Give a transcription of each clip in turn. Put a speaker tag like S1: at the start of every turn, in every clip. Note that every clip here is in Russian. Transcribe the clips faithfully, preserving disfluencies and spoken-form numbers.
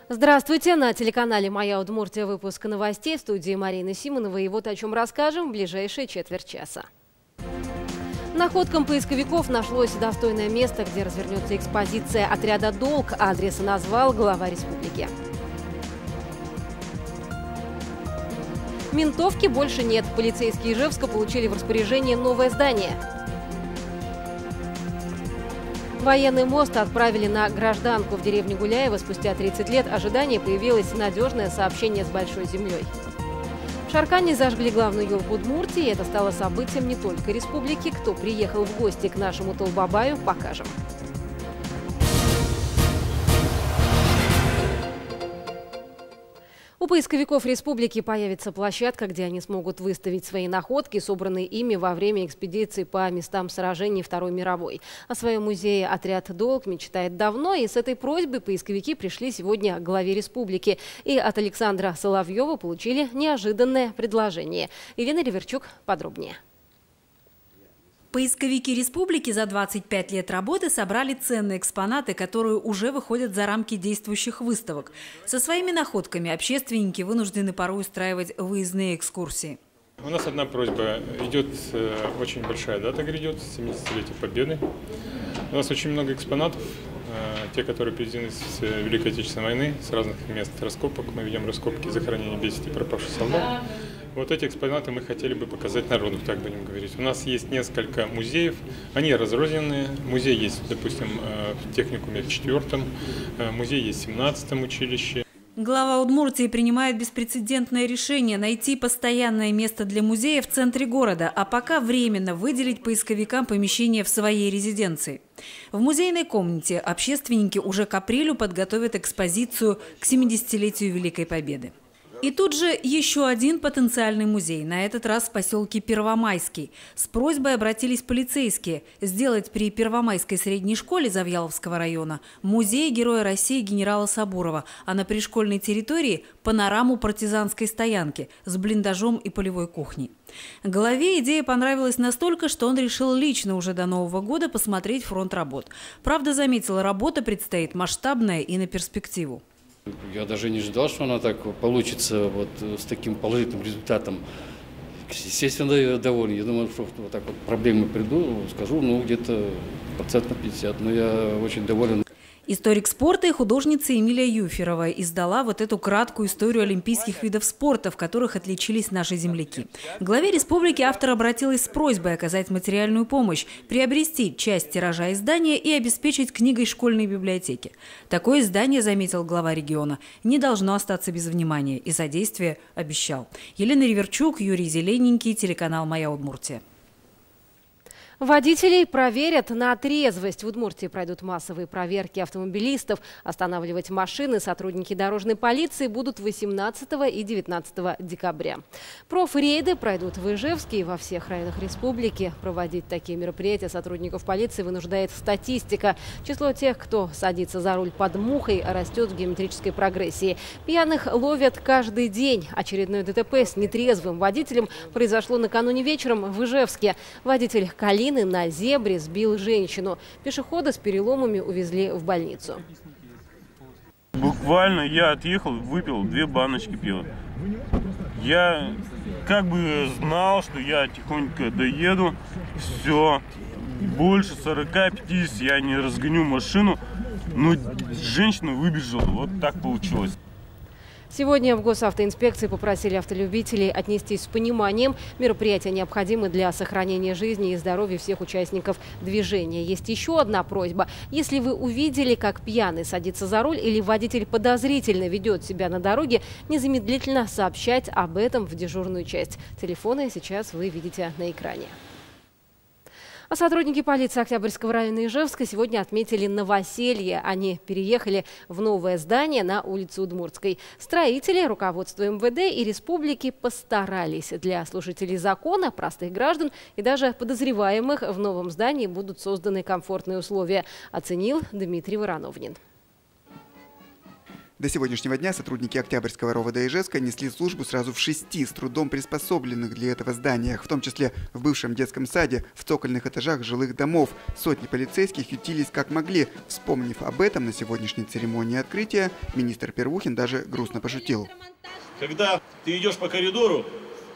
S1: Здравствуйте! На телеканале «Моя Удмуртия» выпуск новостей в студии Марины Симонова. И вот о чем расскажем в ближайшие четверть часа. Находкам поисковиков нашлось достойное место, где развернется экспозиция отряда «Долг». Адреса назвал глава республики. Ментовки больше нет. Полицейские Ижевска получили в распоряжение новое здание. Военный мост отправили на гражданку в деревню Гуляево. Спустя тридцать лет ожидания появилось надежное сообщение с Большой землей. В Шаркане зажгли главную елку Удмуртии. Это стало событием не только республики. Кто приехал в гости к нашему Толбабаю, покажем. У поисковиков республики появится площадка, где они смогут выставить свои находки, собранные ими во время экспедиции по местам сражений Второй мировой. О своем музее отряд «Долг» мечтает давно, и с этой просьбой поисковики пришли сегодня к главе республики. И от Александра Соловьева получили неожиданное предложение. Елена Реверчук подробнее.
S2: Поисковики республики за двадцать пять лет работы собрали ценные экспонаты, которые уже выходят за рамки действующих выставок. Со своими находками общественники вынуждены порой устраивать выездные экскурсии.
S3: У нас одна просьба. Идет очень большая дата, грядет, семидесятилетие Победы. У нас очень много экспонатов, те, которые привезены с Великой Отечественной войны, с разных мест раскопок. Мы ведем раскопки захоронения без вести пропавших солдат. Вот эти экспонаты мы хотели бы показать народу, так будем говорить. У нас есть несколько музеев, они разрозненные. Музей есть, допустим, в техникуме в четвертом, музей есть в семнадцатом училище.
S2: Глава Удмуртии принимает беспрецедентное решение найти постоянное место для музея в центре города, а пока временно выделить поисковикам помещение в своей резиденции. В музейной комнате общественники уже к апрелю подготовят экспозицию к семидесятилетию Великой Победы. И тут же еще один потенциальный музей, на этот раз в поселке Первомайский. С просьбой обратились полицейские сделать при Первомайской средней школе Завьяловского района музей Героя России генерала Сабурова, а на пришкольной территории панораму партизанской стоянки с блиндажом и полевой кухней. Главе идея понравилась настолько, что он решил лично уже до Нового года посмотреть фронт работ. Правда, заметила, работа предстоит масштабная и на перспективу.
S4: Я даже не ждал, что она так получится вот с таким положительным результатом. Естественно, я доволен. Я думаю, что вот так вот проблемы приду, скажу, ну где-то процент на пятьдесят. Но я очень доволен.
S2: Историк спорта и художница Эмилия Юферова издала вот эту краткую историю олимпийских видов спорта, в которых отличились наши земляки. К главе республики автор обратилась с просьбой оказать материальную помощь, приобрести часть тиража издания и обеспечить книгой школьной библиотеки. Такое издание, заметил глава региона, не должно остаться без внимания, и содействие обещал. Елена Реверчук, Юрий Зелененький, телеканал «Моя Удмуртия».
S1: Водителей проверят на трезвость. В Удмуртии пройдут массовые проверки автомобилистов. Останавливать машины сотрудники дорожной полиции будут восемнадцатого и девятнадцатого декабря. Профрейды пройдут в Ижевске и во всех районах республики. Проводить такие мероприятия сотрудников полиции вынуждает статистика. Число тех, кто садится за руль под мухой, растет в геометрической прогрессии. Пьяных ловят каждый день. Очередное ДТП с нетрезвым водителем произошло накануне вечером в Ижевске. Водитель Калин на зебре сбил женщину. Пешехода с переломами увезли в больницу.
S5: Буквально я отъехал, выпил две баночки пива. Я как бы знал, что я тихонько доеду. Все, больше сорока-пятидесяти я не разгоню машину. Но женщина выбежала. Вот так получилось.
S1: Сегодня в госавтоинспекции попросили автолюбителей отнестись с пониманием. Мероприятия необходимы для сохранения жизни и здоровья всех участников движения. Есть еще одна просьба. Если вы увидели, как пьяный садится за руль или водитель подозрительно ведет себя на дороге, незамедлительно сообщать об этом в дежурную часть. Телефоны сейчас вы видите на экране. А сотрудники полиции Октябрьского района Ижевска сегодня отметили новоселье. Они переехали в новое здание на улице Удмуртской. Строители, руководство эм вэ дэ и республики постарались. Для служителей закона, простых граждан и даже подозреваемых в новом здании будут созданы комфортные условия, оценил Дмитрий Вороновнин.
S6: До сегодняшнего дня сотрудники Октябрьского РОВД Ижевска несли службу сразу в шести с трудом приспособленных для этого зданиях, в том числе в бывшем детском саде, в цокольных этажах жилых домов. Сотни полицейских ютились как могли. Вспомнив об этом на сегодняшней церемонии открытия, министр Первухин даже грустно пошутил.
S7: Когда ты идешь по коридору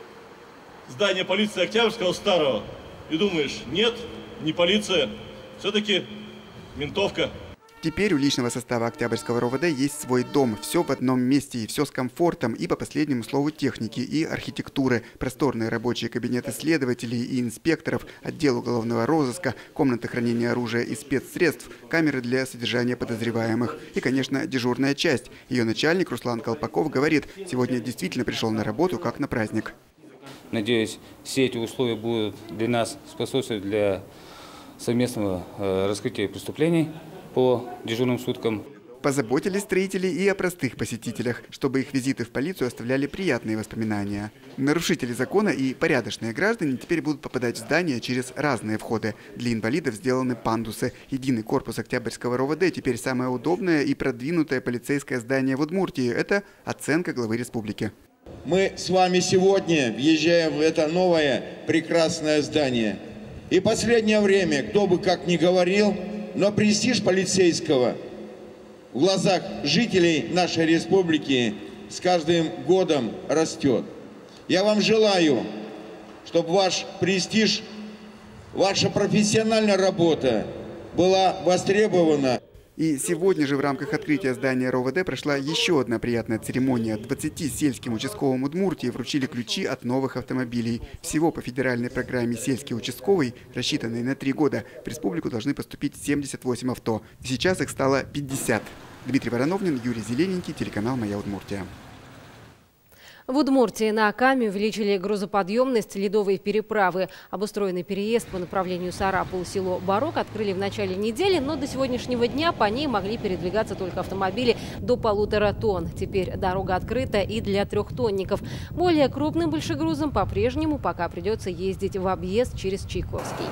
S7: здания полиции Октябрьского старого и думаешь, нет, не полиция, все-таки ментовка.
S6: Теперь у личного состава Октябрьского РОВД есть свой дом. Все в одном месте и все с комфортом и по последнему слову техники и архитектуры. Просторные рабочие кабинеты следователей и инспекторов, отдел уголовного розыска, комнаты хранения оружия и спецсредств, камеры для содержания подозреваемых. И, конечно, дежурная часть. Ее начальник Руслан Колпаков говорит, сегодня действительно пришел на работу как на праздник.
S8: Надеюсь, все эти условия будут для нас способствовать для совместного раскрытия преступлений по дежурным суткам.
S6: Позаботились строители и о простых посетителях, чтобы их визиты в полицию оставляли приятные воспоминания. Нарушители закона и порядочные граждане теперь будут попадать в здание через разные входы. Для инвалидов сделаны пандусы. Единый корпус Октябрьского РОВД теперь самое удобное и продвинутое полицейское здание в Удмуртии. Это оценка главы республики.
S9: Мы с вами сегодня въезжаем в это новое прекрасное здание. И последнее время, кто бы как ни говорил, но престиж полицейского в глазах жителей нашей республики с каждым годом растет. Я вам желаю, чтобы ваш престиж, ваша профессиональная работа была востребована.
S6: И сегодня же в рамках открытия здания РОВД прошла еще одна приятная церемония. двадцати сельским участковым Удмуртии вручили ключи от новых автомобилей. Всего по федеральной программе «Сельский участковый», рассчитанной на три года, в республику должны поступить семьдесят восемь авто. Сейчас их стало пятьдесят. Дмитрий Вороновнин, Юрий Зелененький, телеканал «Моя Удмуртия».
S1: В Удмуртии на Акаме увеличили грузоподъемность ледовой переправы. Обустроенный переезд по направлению Сарапул-село Барок открыли в начале недели, но до сегодняшнего дня по ней могли передвигаться только автомобили до полутора тонн. Теперь дорога открыта и для трехтонников. Более крупным большегрузам по-прежнему пока придется ездить в объезд через Чайковский.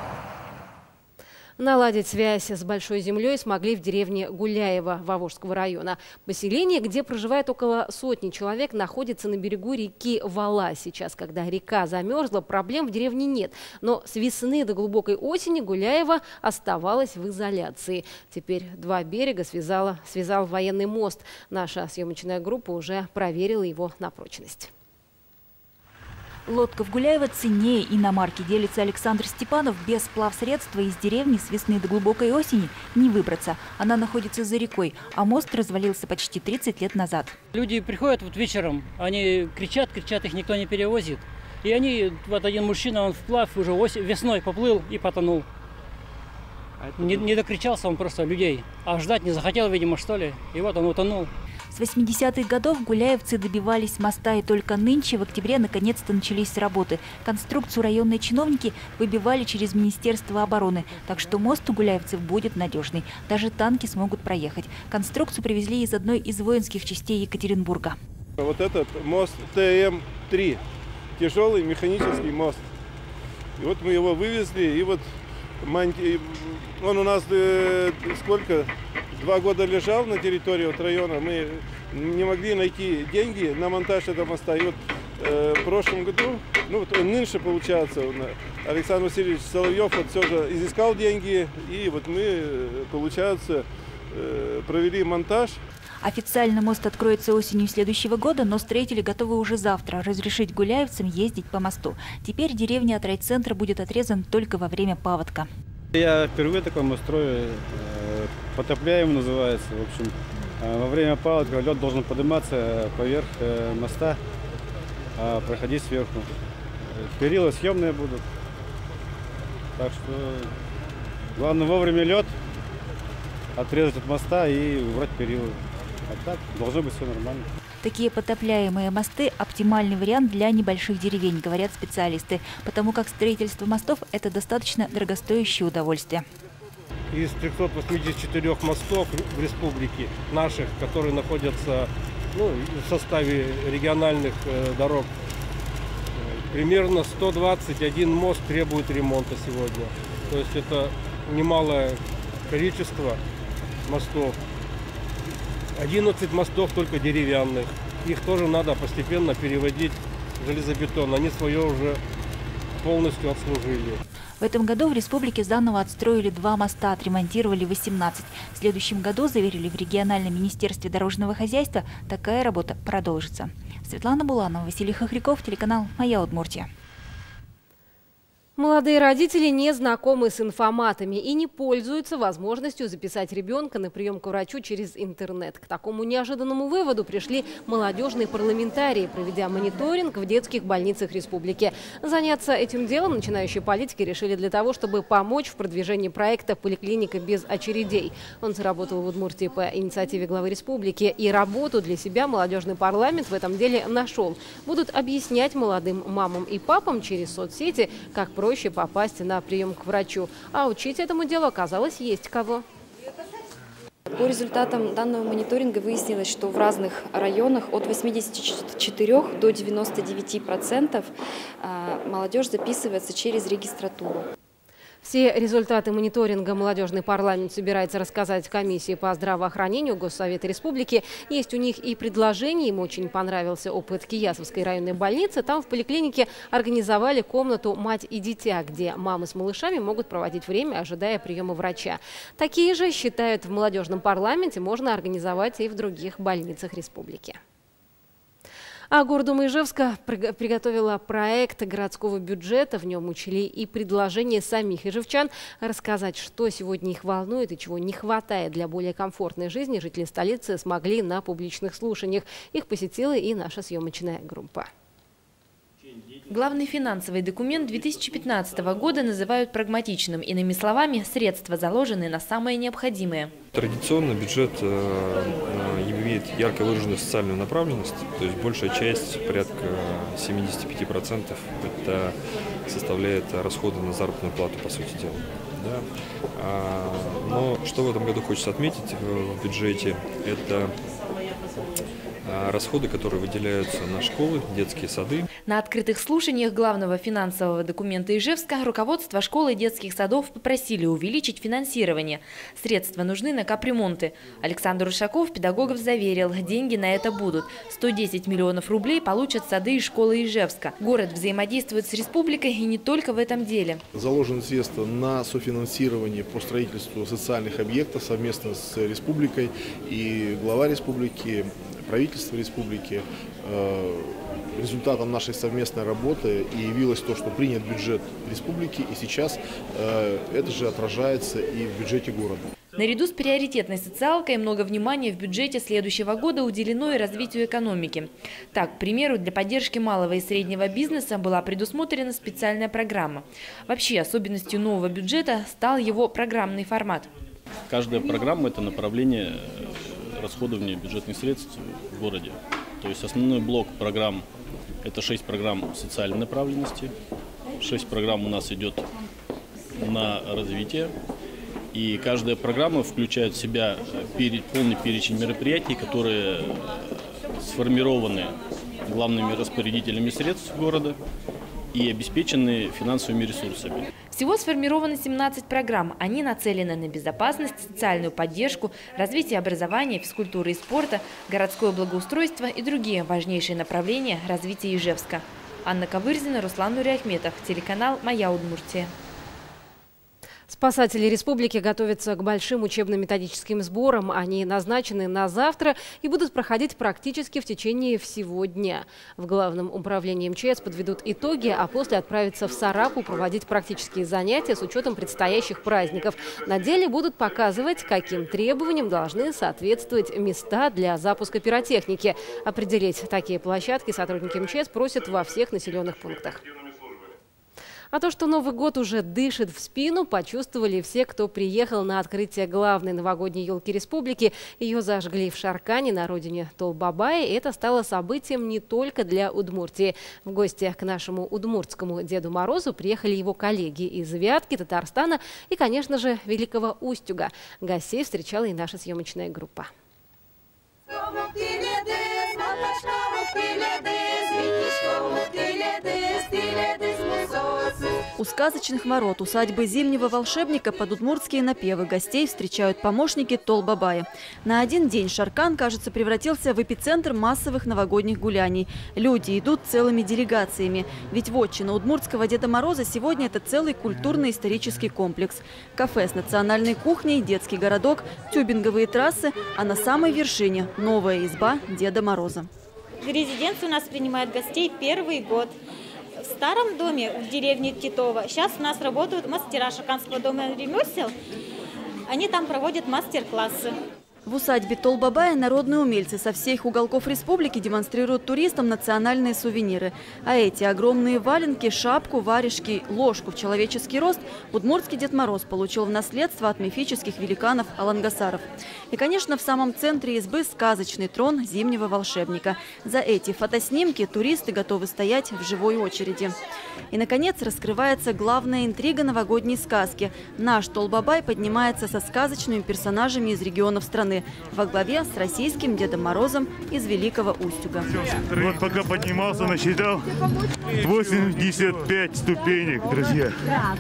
S1: Наладить связь с Большой землей смогли в деревне Гуляево Вовожского района. Поселение, где проживает около сотни человек, находится на берегу реки Вала. Сейчас, когда река замерзла, проблем в деревне нет. Но с весны до глубокой осени Гуляево оставалось в изоляции. Теперь два берега связала, связал военный мост. Наша съемочная группа уже проверила его на прочность.
S10: Лодка в Гуляево ценнее иномарки, делится Александр Степанов. Без плавсредства из деревни с весны до глубокой осени не выбраться. Она находится за рекой, а мост развалился почти тридцать лет назад.
S11: Люди приходят вот вечером, они кричат, кричат, их никто не перевозит. И они, вот один мужчина, он вплавь уже осень, весной поплыл и потонул. Не, не докричался он просто людей, а ждать не захотел, видимо, что ли. И вот он утонул.
S10: С восьмидесятых годов гуляевцы добивались моста, и только нынче, в октябре, наконец-то начались работы. Конструкцию районные чиновники выбивали через Министерство обороны, так что мост у гуляевцев будет надежный. Даже танки смогут проехать. Конструкцию привезли из одной из воинских частей Екатеринбурга.
S12: Вот этот мост Т М три, тяжелый механический мост. И вот мы его вывезли, и вот он у нас сколько? Два года лежал на территории вот района, мы не могли найти деньги на монтаж этого моста. И вот э, в прошлом году, ну вот нынче получается, Александр Васильевич Соловьев вот все же изыскал деньги, и вот мы, получается, э, провели монтаж.
S10: Официально мост откроется осенью следующего года, но строители готовы уже завтра разрешить гуляевцам ездить по мосту. Теперь деревня от райцентра будет отрезан только во время паводка.
S13: Я впервые такой мост строю, потопляем называется. В общем, во время паводка лед должен подниматься поверх моста, а проходить сверху. Перила съемные будут, так что главное вовремя лед отрезать от моста и убрать перила. А так должно быть все нормально.
S10: Такие потопляемые мосты – оптимальный вариант для небольших деревень, говорят специалисты, потому как строительство мостов – это достаточно дорогостоящее удовольствие.
S14: Из трёхсот восьмидесяти четырёх мостов в республике наших, которые находятся ну, в составе региональных э, дорог, примерно сто двадцать один мост требует ремонта сегодня. То есть это немалое количество мостов. одиннадцать мостов только деревянных. Их тоже надо постепенно переводить в железобетон. Они свое уже полностью отслужили.
S10: В этом году в республике заново отстроили два моста, отремонтировали восемнадцать. В следующем году, заверили в региональном министерстве дорожного хозяйства, такая работа продолжится. Светлана Буланова, Василий Хохряков, телеканал «Моя Удмуртия».
S1: Молодые родители не знакомы с информатами и не пользуются возможностью записать ребенка на прием к врачу через интернет. К такому неожиданному выводу пришли молодежные парламентарии, проведя мониторинг в детских больницах республики. Заняться этим делом начинающие политики решили для того, чтобы помочь в продвижении проекта «Поликлиника без очередей». Он заработал в Удмуртии по инициативе главы республики, и работу для себя молодежный парламент в этом деле нашел. Будут объяснять молодым мамам и папам через соцсети, как проще попасть на прием к врачу. А учить этому делу оказалось есть кого.
S15: По результатам данного мониторинга выяснилось, что в разных районах от восьмидесяти четырёх до девяноста девяти процентов молодежь записывается через регистратуру.
S1: Все результаты мониторинга молодежный парламент собирается рассказать комиссии по здравоохранению Госсовета Республики. Есть у них и предложения. Им очень понравился опыт Киясовской районной больницы. Там в поликлинике организовали комнату «Мать и дитя», где мамы с малышами могут проводить время, ожидая приема врача. Такие же, считают в молодежном парламенте, можно организовать и в других больницах республики. А Гордума Ижевска приготовила проект городского бюджета. В нем учли и предложения самих ижевчан. Рассказать, что сегодня их волнует и чего не хватает для более комфортной жизни, жители столицы смогли на публичных слушаниях. Их посетила и наша съемочная группа.
S16: Главный финансовый документ две тысячи пятнадцатого года называют прагматичным. Иными словами, средства заложены на самое необходимое.
S17: Традиционно бюджет э, имеет ярко выраженную социальную направленность. То есть большая часть, порядка семидесяти пяти процентов, это составляет расходы на заработную плату, по сути дела. Да? А, но что в этом году хочется отметить в бюджете, это расходы, которые выделяются на школы, детские сады.
S16: На открытых слушаниях главного финансового документа Ижевска руководство школы и детских садов попросили увеличить финансирование. Средства нужны на капремонты. Александр Ушаков педагогов заверил, деньги на это будут. сто десять миллионов рублей получат сады и школы Ижевска. Город взаимодействует с республикой и не только в этом деле.
S18: Заложены средства на софинансирование по строительству социальных объектов совместно с республикой, и глава республики, правительство республики. Результатом нашей совместной работы и явилось то, что принят бюджет республики, и сейчас это же отражается и в бюджете города.
S16: Наряду с приоритетной социалкой много внимания в бюджете следующего года уделено и развитию экономики. Так, к примеру, для поддержки малого и среднего бизнеса была предусмотрена специальная программа. Вообще, особенностью нового бюджета стал его программный формат.
S19: Каждая программа – это направление расходования бюджетных средств в городе. То есть основной блок программ – это шесть программ социальной направленности, шесть программ у нас идет на развитие. И каждая программа включает в себя полный перечень мероприятий, которые сформированы главными распорядителями средств города и обеспечены финансовыми ресурсами.
S16: Всего сформировано семнадцать программ. Они нацелены на безопасность, социальную поддержку, развитие образования, физкультуры и спорта, городское благоустройство и другие важнейшие направления развития Ижевска. Анна Ковырзина, Руслан Нуриахметов, телеканал «Моя Удмуртия».
S1: Спасатели республики готовятся к большим учебно-методическим сборам. Они назначены на завтра и будут проходить практически в течение всего дня. В Главном управлении МЧС подведут итоги, а после отправятся в Сарапу проводить практические занятия с учетом предстоящих праздников. На деле будут показывать, каким требованиям должны соответствовать места для запуска пиротехники. Определить такие площадки сотрудники МЧС просят во всех населенных пунктах. А то, что Новый год уже дышит в спину, почувствовали все, кто приехал на открытие главной новогодней елки республики. Ее зажгли в Шаркане, на родине Толбабая. И это стало событием не только для Удмуртии. В гости к нашему удмуртскому Деду Морозу приехали его коллеги из Вятки, Татарстана и, конечно же, Великого Устюга. Гостей встречала и наша съемочная группа.
S20: У сказочных ворот усадьбы Зимнего волшебника под удмуртские напевы гостей встречают помощники Толбабая. На один день Шаркан, кажется, превратился в эпицентр массовых новогодних гуляний. Люди идут целыми делегациями. Ведь вотчина удмуртского Деда Мороза сегодня – это целый культурно-исторический комплекс. Кафе с национальной кухней, детский городок, тюбинговые трассы, а на самой вершине – новая изба Деда Мороза.
S21: Резиденция у нас принимает гостей первый год. В старом доме в деревне Титово сейчас у нас работают мастера Шарканского дома ремесел. Они там проводят мастер-классы.
S20: В усадьбе Толбабая народные умельцы со всех уголков республики демонстрируют туристам национальные сувениры. А эти огромные валенки, шапку, варежки, ложку в человеческий рост удмуртский Дед Мороз получил в наследство от мифических великанов алангасаров. И, конечно, в самом центре избы сказочный трон Зимнего волшебника. За эти фотоснимки туристы готовы стоять в живой очереди. И, наконец, раскрывается главная интрига новогодней сказки. Наш Толбабай поднимается со сказочными персонажами из регионов страны. Во главе с российским Дедом Морозом из Великого Устюга.
S22: Вот пока поднимался, насчитал восемьдесят пять ступенек, друзья.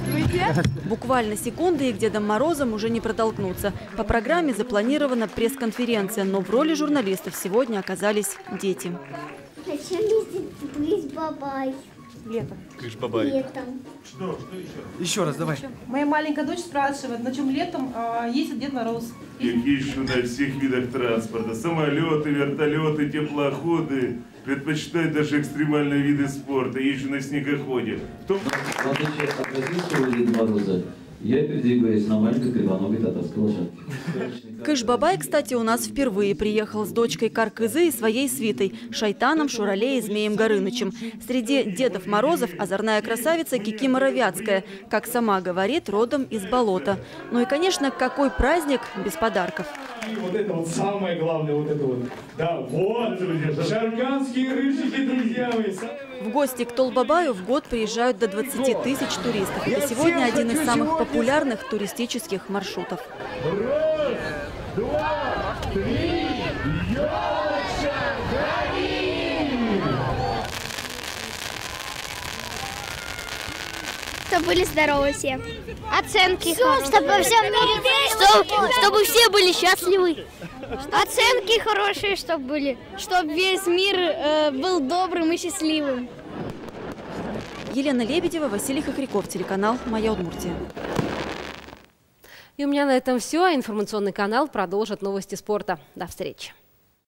S20: Буквально секунды, и к Дедом Морозам уже не протолкнуться. По программе запланирована пресс-конференция, но в роли журналистов сегодня оказались дети.
S23: Зачем ездить Бабай?
S24: Летом.
S23: Кыш-бабай. Летом.
S24: Что? Что еще?
S23: Еще
S24: раз, давай. Моя маленькая дочь спрашивает, на чем летом а, ездит Дед Мороз.
S22: Есть на всех видах транспорта. Самолеты, вертолеты, теплоходы. Предпочитают даже экстремальные виды спорта. Езжу на снегоходе. Том...
S25: В отличие от российского Деда Мороза, я передвигаюсь на маленькой кривоногой татарской лошадке.
S20: Кыш-бабай, кстати, у нас впервые приехал с дочкой Каркызы и своей свитой – Шайтаном, Шуралей и Змеем Горынычем. Среди Дедов Морозов озорная красавица Кикимора Вятская, как сама говорит, родом из болота. Ну и, конечно, какой праздник без подарков.
S26: И вот это вот самое главное, вот это вот. Да, вот, шарканские рыжики, друзья мои.
S20: В гости к Толбабаю в год приезжают до двадцати тысяч туристов. Это сегодня один из самых популярных туристических маршрутов.
S23: Раз, два, три, елочка, гори! Чтобы были здоровы все. Оценки все, чтобы во всем мире, чтобы, чтобы все были счастливы. Оценки хорошие, чтобы были, чтобы весь мир э, был добрым и счастливым.
S20: Елена Лебедева, Василий Хохряков, телеканал «Моя Удмуртия».
S1: И у меня на этом все. Информационный канал продолжит новости спорта. До встречи.